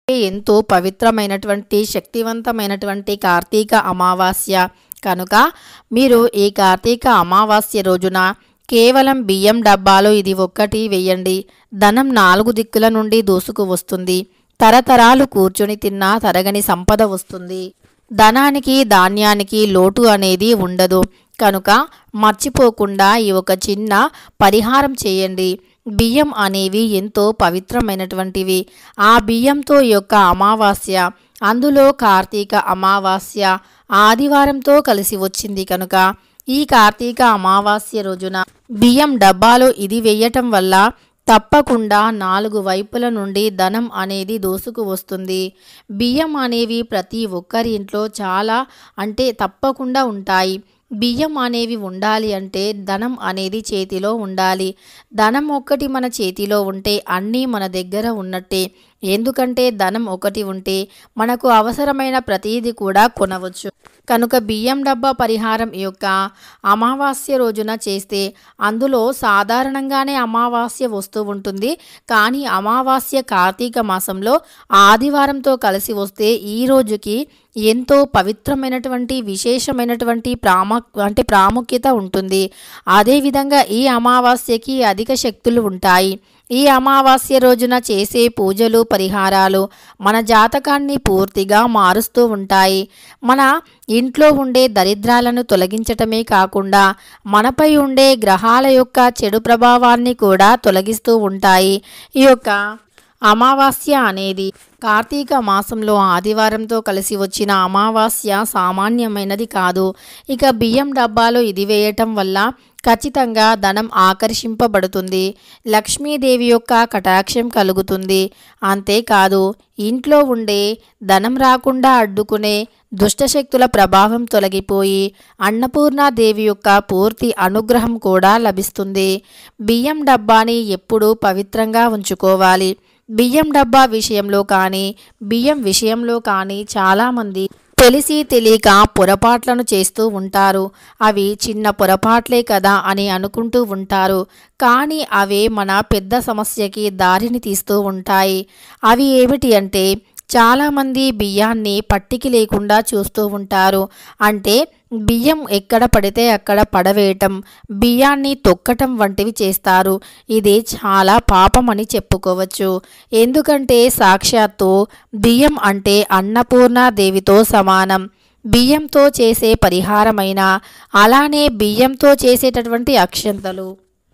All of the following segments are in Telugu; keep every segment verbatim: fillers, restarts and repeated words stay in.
ఎంతో పవిత్రమైనటువంటి శక్తివంతమైనటువంటి కార్తీక అమావాస్య కనుక మీరు ఈ కార్తీక అమావాస్య రోజున కేవలం బియ్యం డబ్బాలో ఇది ఒక్కటి వేయండి. ధనం నాలుగు దిక్కుల నుండి దూసుకు వస్తుంది. తరతరాలు కూర్చొని తిన్నా తరగని సంపద వస్తుంది. ధనానికి ధాన్యానికి లోటు అనేది ఉండదు. కనుక మర్చిపోకుండా ఈ ఒక చిన్న పరిహారం చేయండి. బియ్యం అనేవి ఎంతో పవిత్రమైనటువంటివి. ఆ బియ్యంతో యొక్క అమావాస్య, అందులో కార్తీక అమావాస్య ఆదివారంతో కలిసి వచ్చింది కనుక ఈ కార్తీక అమావాస్య రోజున బియ్యం డబ్బాలో ఇది వేయటం వల్ల తప్పకుండా నాలుగు వైపుల నుండి ధనం అనేది దూసుకు వస్తుంది. బియ్యం అనేవి ప్రతి ఒక్కరి ఇంట్లో చాలా అంటే తప్పకుండా ఉంటాయి. బియ్యం అనేవి ఉండాలి అంటే ధనం అనేది చేతిలో ఉండాలి. ధనం ఒక్కటి మన చేతిలో ఉంటే అన్నీ మన దగ్గర ఉన్నట్టే. ఎందుకంటే ధనం ఒకటి ఉంటే మనకు అవసరమైన ప్రతీది కూడా కొనవచ్చు. కనుక బియ్యం డబ్బా పరిహారం ఈ యొక్క అమావాస్య రోజున చేస్తే అందులో సాధారణంగానే అమావాస్య వస్తూ ఉంటుంది. కానీ అమావాస్య కార్తీక మాసంలో ఆదివారంతో కలిసి వస్తే ఈ రోజుకి ఎంతో పవిత్రమైనటువంటి విశేషమైనటువంటి ప్రాము అంటే ప్రాముఖ్యత ఉంటుంది. అదేవిధంగా ఈ అమావాస్యకి అధిక శక్తులు ఉంటాయి. ఈ అమావాస్య రోజున చేసే పూజలు పరిహారాలు మన జాతకాన్ని పూర్తిగా మారుస్తూ ఉంటాయి. మన ఇంట్లో ఉండే దరిద్రాలను తొలగించటమే కాకుండా మనపై ఉండే గ్రహాల యొక్క చెడు ప్రభావాన్ని కూడా తొలగిస్తూ ఉంటాయి. ఈ యొక్క అమావాస్య అనేది కార్తీక మాసంలో ఆదివారంతో కలిసి వచ్చిన అమావాస్య సామాన్యమైనది కాదు. ఇక బియ్యం డబ్బాలో ఇది వేయటం వల్ల ఖచ్చితంగా ధనం ఆకర్షింపబడుతుంది. లక్ష్మీదేవి యొక్క కటాక్షం కలుగుతుంది. అంతేకాదు ఇంట్లో ఉండే ధనం రాకుండా అడ్డుకునే దుష్టశక్తుల ప్రభావం తొలగిపోయి అన్నపూర్ణాదేవి యొక్క పూర్తి అనుగ్రహం కూడా లభిస్తుంది. బియ్యం డబ్బాని ఎప్పుడూ పవిత్రంగా ఉంచుకోవాలి. బియ్యం డబ్బా విషయంలో కానీ బియ్యం విషయంలో కానీ చాలామంది తెలిసి తెలియక పొరపాట్లను చేస్తూ ఉంటారు. అవి చిన్న పొరపాట్లే కదా అని అనుకుంటూ ఉంటారు. కానీ అవే మన పెద్ద సమస్యకి దారిని తీస్తూ ఉంటాయి. అవి ఏమిటి అంటే చాలామంది బియ్యాన్ని పట్టికి లేకుండా చూస్తూ ఉంటారు. అంటే బియ్యం ఎక్కడ పడితే అక్కడ పడవేయటం, బియ్యాన్ని తొక్కటం వంటివి చేస్తారు. ఇది చాలా పాపం అని చెప్పుకోవచ్చు. ఎందుకంటే సాక్షాత్తు బియ్యం అంటే అన్నపూర్ణాదేవితో సమానం. బియ్యంతో చేసే పరిహారమైన అలానే బియ్యంతో చేసేటటువంటి అక్షంతలు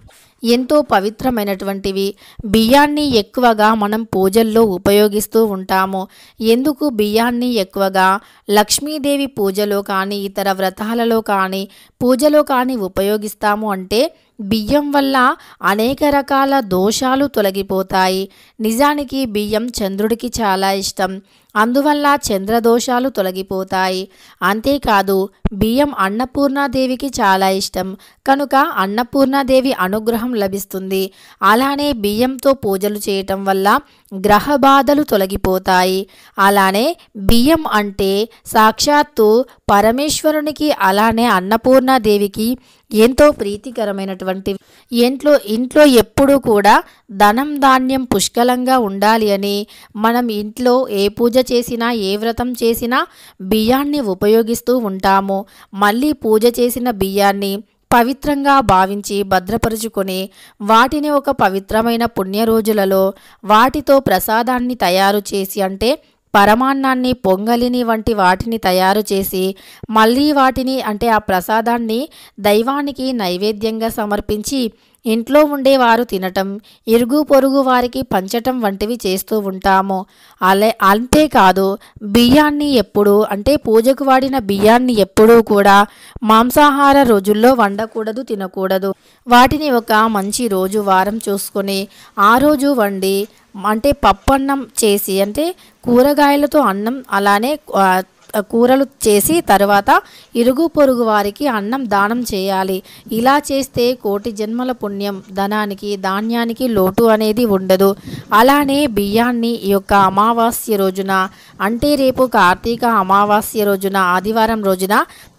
ఎంతో పవిత్రమైనటువంటివి. బియ్యాన్ని ఎక్కువగా మనం పూజల్లో ఉపయోగిస్తూ ఉంటాము. ఎందుకు బియ్యాన్ని ఎక్కువగా లక్ష్మీదేవి పూజలో కానీ ఇతర వ్రతాలలో కానీ పూజలో కానీ ఉపయోగిస్తాము అంటే బియ్యం వల్ల అనేక రకాల దోషాలు తొలగిపోతాయి. నిజానికి బియ్యం చంద్రుడికి చాలా ఇష్టం. అందువల్ల చంద్రదోషాలు తొలగిపోతాయి. అంతేకాదు బియ్యం అన్నపూర్ణాదేవికి చాలా ఇష్టం కనుక అన్నపూర్ణాదేవి అనుగ్రహం లభిస్తుంది. అలానే బియ్యంతో పూజలు చేయటం వల్ల గ్రహ బాధలు తొలగిపోతాయి. అలానే బియ్యం అంటే సాక్షాత్తు పరమేశ్వరునికి అలానే అన్నపూర్ణాదేవికి ఎంతో ప్రీతికరమైనటువంటి ఇంట్లో ఇంట్లో ఎప్పుడూ కూడా ధనం ధాన్యం పుష్కలంగా ఉండాలి అని మనం ఇంట్లో ఏ పూజ చేసినా ఏ వ్రతం చేసినా బియ్యాన్ని ఉపయోగిస్తూ ఉంటాము. మళ్ళీ పూజ చేసిన బియ్యాన్ని పవిత్రంగా భావించి భద్రపరుచుకొని వాటిని ఒక పవిత్రమైన పుణ్య రోజులలో వాటితో ప్రసాదాన్ని తయారు చేసి అంటే పరమాన్నాన్ని పొంగలిని వంటి వాటిని తయారు చేసి మళ్ళీ వాటిని అంటే ఆ ప్రసాదాన్ని దైవానికి నైవేద్యంగా సమర్పించి ఇంట్లో ఉండేవారు తినటం, ఇరుగు పొరుగు వారికి పంచటం వంటివి చేస్తూ ఉంటాము. అలే అంతేకాదు బియ్యాన్ని ఎప్పుడు అంటే పూజకు వాడిన బియ్యాన్ని ఎప్పుడూ కూడా మాంసాహార రోజుల్లో వండకూడదు, తినకూడదు. వాటిని ఒక మంచి రోజు వారం చూసుకొని ఆ రోజు వండి అంటే పప్పన్నం చేసి అంటే కూరగాయలతో అన్నం అలానే కూరలు చేసి తర్వాత ఇరుగు పొరుగు వారికి అన్నం దానం చేయాలి. ఇలా చేస్తే కోటి జన్మల పుణ్యం, ధనానికి ధాన్యానికి లోటు అనేది ఉండదు. అలానే బియ్యాన్ని ఈ యొక్క అమావాస్య రోజున అంటే రేపు కార్తీక అమావాస్య రోజున ఆదివారం రోజున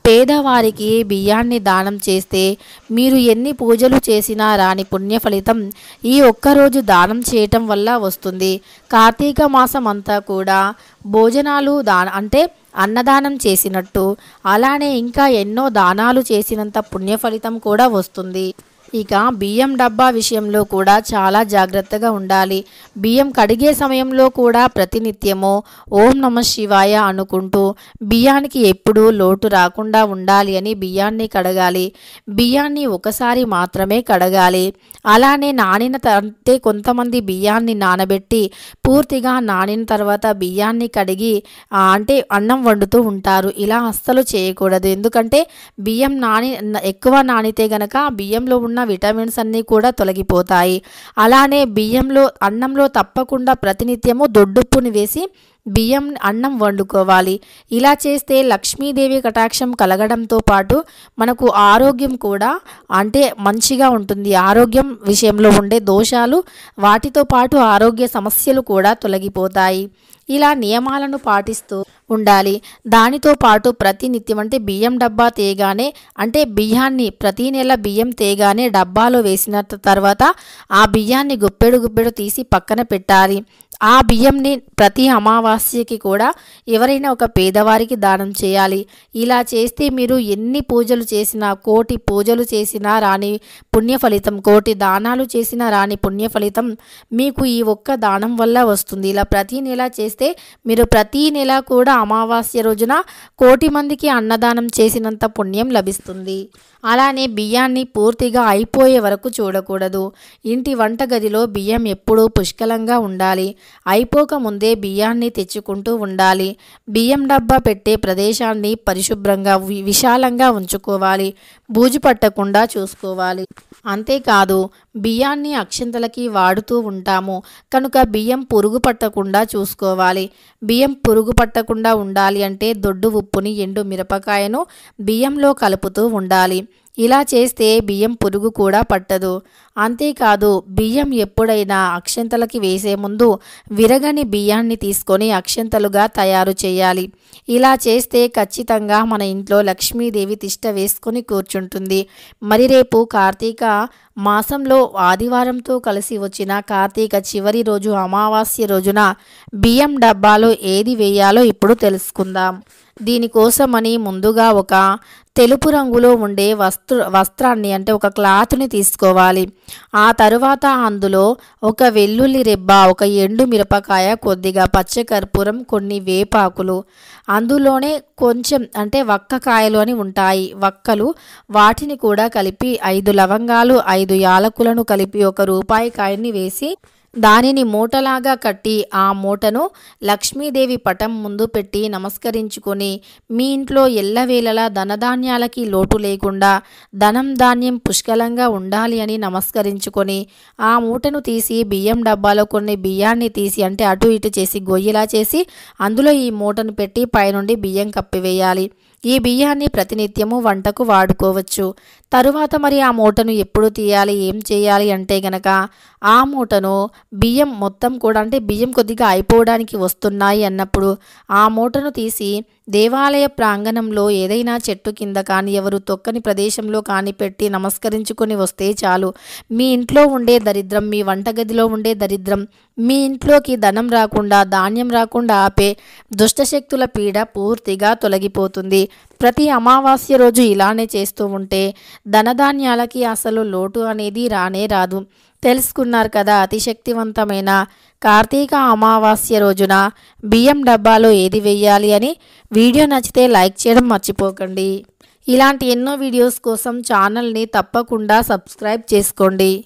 పేదవారికి బియ్యాన్ని దానం చేస్తే మీరు ఎన్ని పూజలు చేసినా రాని పుణ్య ఫలితం ఈ ఒక్కరోజు దానం చేయటం వల్ల వస్తుంది. కార్తీక మాసం అంతా కూడా భోజనాలు దాన అంటే అన్నదానం చేసినట్టు, అలానే ఇంకా ఎన్నో దానాలు చేసినంత పుణ్య ఫలితం కూడా వస్తుంది. ఇక బియ్యం డబ్బా విషయంలో కూడా చాలా జాగ్రత్తగా ఉండాలి. బియ్యం కడిగే సమయంలో కూడా ప్రతినిత్యము ఓం నమ శివాయ అనుకుంటూ బియ్యానికి ఎప్పుడూ లోటు రాకుండా ఉండాలి అని బియ్యాన్ని కడగాలి. బియ్యాన్ని ఒకసారి మాత్రమే కడగాలి. అలానే నానిన అంటే కొంతమంది బియ్యాన్ని నానబెట్టి పూర్తిగా నానిన తర్వాత బియ్యాన్ని కడిగి అంటే అన్నం వండుతూ ఉంటారు. ఇలా అస్సలు చేయకూడదు. ఎందుకంటే బియ్యం నాని ఎక్కువ నానితే గనక బియ్యంలో ఉన్న విటమిన్స్ అన్నీ కూడా తొలగిపోతాయి. అలానే బియ్యంలో అన్నంలో తప్పకుండా ప్రతినిత్యము దొడ్డుప్పుని వేసి బియ్యం అన్నం వండుకోవాలి. ఇలా చేస్తే లక్ష్మీదేవి కటాక్షం కలగడంతో పాటు మనకు ఆరోగ్యం కూడా అంటే మంచిగా ఉంటుంది. ఆరోగ్యం విషయంలో ఉండే దోషాలు వాటితో పాటు ఆరోగ్య సమస్యలు కూడా తొలగిపోతాయి. ఇలా నియమాలను పాటిస్తూ ఉండాలి. దానితో పాటు ప్రతినిత్యం అంటే బియ్యం డబ్బా తేగానే అంటే బియ్యాన్ని ప్రతి నెల బియ్యం తేగానే డబ్బాలో వేసిన తర్వాత ఆ బియ్యాన్ని గుప్పెడు గుప్పెడు తీసి పక్కన పెట్టాలి. ఆ బియ్యంని ప్రతి అమావాస్యకి కూడా ఎవరైనా ఒక పేదవారికి దానం చేయాలి. ఇలా చేస్తే మీరు ఎన్ని పూజలు చేసినా, కోటి పూజలు చేసినా రాని పుణ్య ఫలితం, కోటి దానాలు చేసినా రాని పుణ్య ఫలితం మీకు ఈ ఒక్క దానం వల్ల వస్తుంది. ఇలా ప్రతి నెల చేస్తే మీరు ప్రతి నెల కూడా అమావాస్య రోజున కోటి మందికి అన్నదానం చేసినంత పుణ్యం లభిస్తుంది. అలానే బియ్యాన్ని పూర్తిగా అయిపోయే వరకు చూడకూడదు. ఇంటి వంటగదిలో బియ్యం ఎప్పుడూ పుష్కలంగా ఉండాలి. అయిపోక ముందే బియ్యాన్ని తెచ్చుకుంటూ ఉండాలి. బియ్యం డబ్బా పెట్టే ప్రదేశాన్ని పరిశుభ్రంగా విశాలంగా ఉంచుకోవాలి. బూజు పట్టకుండా చూసుకోవాలి. అంతేకాదు బియ్యాన్ని అక్షంతలకి వాడుతూ ఉంటాము కనుక బియ్యం పురుగు పట్టకుండా చూసుకోవాలి. బియ్యం పురుగు పట్టకుండా ఉండాలి అంటే దొడ్డు ఉప్పుని, ఎండు మిరపకాయను బియ్యంలో కలుపుతూ ఉండాలి. ఇలా చేస్తే బియ్యం పురుగు కూడా పట్టదు. అంతేకాదు బియ్యం ఎప్పుడైనా అక్షంతలకి వేసే ముందు విరగని బియ్యాన్ని తీసుకొని అక్షంతలుగా తయారు చేయాలి. ఇలా చేస్తే ఖచ్చితంగా మన ఇంట్లో లక్ష్మీదేవి తిష్ట వేసుకొని కూర్చుంటుంది. మరి రేపు కార్తీక మాసంలో ఆదివారంతో కలిసి వచ్చిన కార్తీక చివరి రోజు అమావాస్య రోజున బియ్యం డబ్బాలో ఏది వేయాలో ఇప్పుడు తెలుసుకుందాం. దీనికోసమని ముందుగా ఒక తెలుపు రంగులో ఉండే వస్త్ర వస్త్రాన్ని అంటే ఒక క్లాత్ని తీసుకోవాలి. ఆ తరువాత అందులో ఒక వెల్లుల్లి రెబ్బ, ఒక ఎండు మిరపకాయ, కొద్దిగా పచ్చకర్పూరం, కొన్ని వేపాకులు, అందులోనే కొంచెం అంటే వక్కకాయలు అని ఉంటాయి వక్కలు, వాటిని కూడా కలిపి ఐదు లవంగాలు, ఐదు యాలకులను కలిపి ఒక రూపాయి కాయని వేసి దానిని మూటలాగా కట్టి ఆ మూటను లక్ష్మీదేవి పటం ముందు పెట్టి నమస్కరించుకొని మీ ఇంట్లో ఎల్లవేళలా ధనధాన్యాలకి లోటు లేకుండా ధనం ధాన్యం పుష్కలంగా ఉండాలి అని నమస్కరించుకొని ఆ మూటను తీసి బియ్యం డబ్బాలో కొన్ని బియ్యాన్ని తీసి అంటే అటు ఇటు చేసి గొయ్యిలా చేసి అందులో ఈ మూటను పెట్టి పైనుండి బియ్యం కప్పివేయాలి. ఈ బియ్యాన్ని ప్రతినిత్యము వంటకు వాడుకోవచ్చు. తరువాత మరి ఆ మూటను ఎప్పుడు తీయాలి, ఏం చేయాలి అంటే గనక ఆ మూటను బియ్యం మొత్తం కూడా అంటే బియ్యం కొద్దిగా అయిపోవడానికి వస్తున్నాయి అన్నప్పుడు ఆ మూటను తీసి దేవాలయ ప్రాంగణంలో ఏదైనా చెట్టు కింద కానీ ఎవరు తొక్కని ప్రదేశంలో కానీ పెట్టి నమస్కరించుకొని వస్తే చాలు. మీ ఇంట్లో ఉండే దరిద్రం, మీ వంటగదిలో ఉండే దరిద్రం, మీ ఇంట్లోకి ధనం రాకుండా ధాన్యం రాకుండా ఆపే దుష్టశక్తుల పీడ పూర్తిగా తొలగిపోతుంది. ప్రతి అమావాస్య రోజు ఇలానే చేస్తూ ఉంటే ధనధాన్యాలకి అసలు లోటు అనేది రానే రాదు. తెలుసుకున్నారు కదా అతిశక్తివంతమైన కార్తీక అమావాస్య రోజున బియ్యం డబ్బాలో ఏది వెయ్యాలి అని. వీడియో నచ్చితే లైక్ చేయడం మర్చిపోకండి. ఇలాంటి ఎన్నో వీడియోస్ కోసం ఛానల్ని తప్పకుండా సబ్స్క్రైబ్ చేసుకోండి.